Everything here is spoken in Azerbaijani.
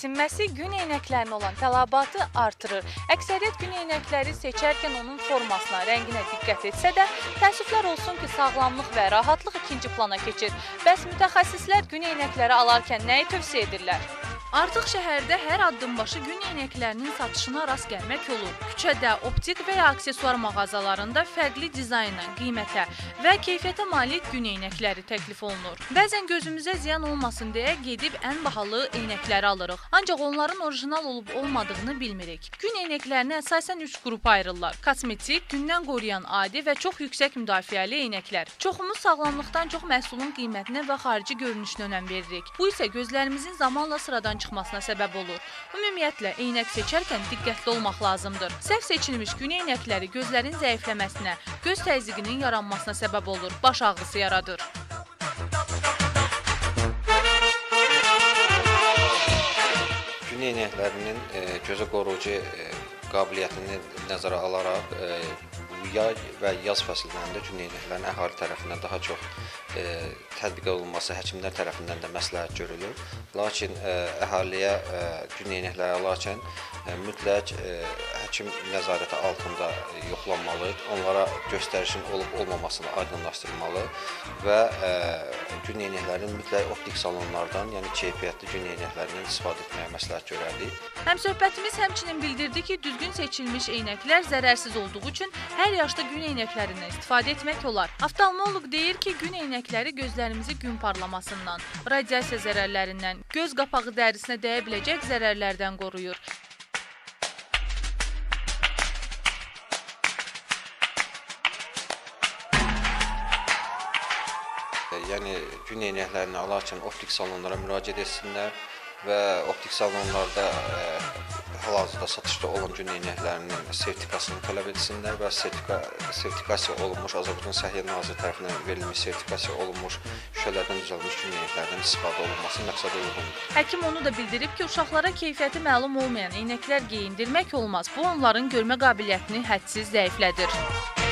sinməsi gün eynəklərinə olan tələbatı artırır. Əksəriyyət gün eynəkləri seçərkən onun formasına, rənginə diqqət etsə də, təəssüflər olsun ki, sağlamlıq və rahatlıq ikinci plana keçir. Bəs mütəxəssislər gün eynəkləri alarkən nəyi tövsiyə edirlər? Artıq şəhərdə hər addımbaşı gün eynəklərinin satışına rast gəlmək olur. Küçədə, optik və ya aksesuar mağazalarında fərqli dizayna, qiymətə və keyfiyyətə malik gün eynəkləri təklif olunur. Bəzən gözümüzə ziyan olmasın deyə gedib ən bahalı eynəkləri alırıq. Ancaq onların orijinal olub olmadığını bilmirik. Gün eynəklərini əsasən 3 qrupa ayrılırlar. Kosmetik, gündən qoruyan adi və çox yüksək müdafiəli eynəklər. Çoxumuz sağlamlıqdan çox məhsulun qiymətinə və xarici görünüşünə önəm veririk. Bu isə gözlərimizin zamanla sıradan çıxmasına səbəb olur. Ümumiyyətlə, eynək seçərkən diqqətli olmaq lazımdır. Səhv seçilmiş gün eynəkləri gözlərin zəifləməsinə, göz təzyiqinin yaranmasına səbəb olur, baş ağrısı yaradır. Gün eynəklərinin gözə qoruyucu qabiliyyətini nəzərə alaraq yay və yaz fəsillərində gün eynəklərinin əhali tərəfindən daha çox tətbiq olunması həkimlər tərəfindən də məsləhət görülür. Lakin əhaliyə gün eynəkləri alarkən mütləq həkim nəzarəti altında yoxlanmalı, onlara göstərişin olub-olmamasını aydınlaşdırmalı və gün eynəklərinin mütləq optik salonlardan, yəni keyfiyyətli gün eynəklərindən istifadə etməyə məsləhət görərdik. Həmsöhbətimiz həmçinin bildirdi ki, düzgün seçilmiş eynəklər zərərsiz olduğu üçün hər yaşda gün eynəklərindən istifadə etmək olar. Oftalmoloq deyir ki, gün eynəkləri gözlərimizi gün parlamasından, radiasiya zərərlərindən, göz qapağı dərisinə dəyə biləcək zərərlərdən qoruyur. Yəni, gün eynəklərini alarkən optik salonlara müraciət etsinlər və optik salonlarda hal-hazırda satışda olan gün eynəklərinin sertifikasını tələb etsinlər və sertifikasiya olunmuş, Azərbaycan Səhiyyə Naziri tərəfindən verilmiş sertifikasiya olunmuş şüşələrdən düzəlmiş gün eynəklərdən istifadə olunması məqsədə uyğundur. Həkim onu da bildirib ki, uşaqlara keyfiyyəti məlum olmayan eynəklər geyindirmək olmaz. Bu, onların görmə qabiliyyətini hədsiz zəiflədir.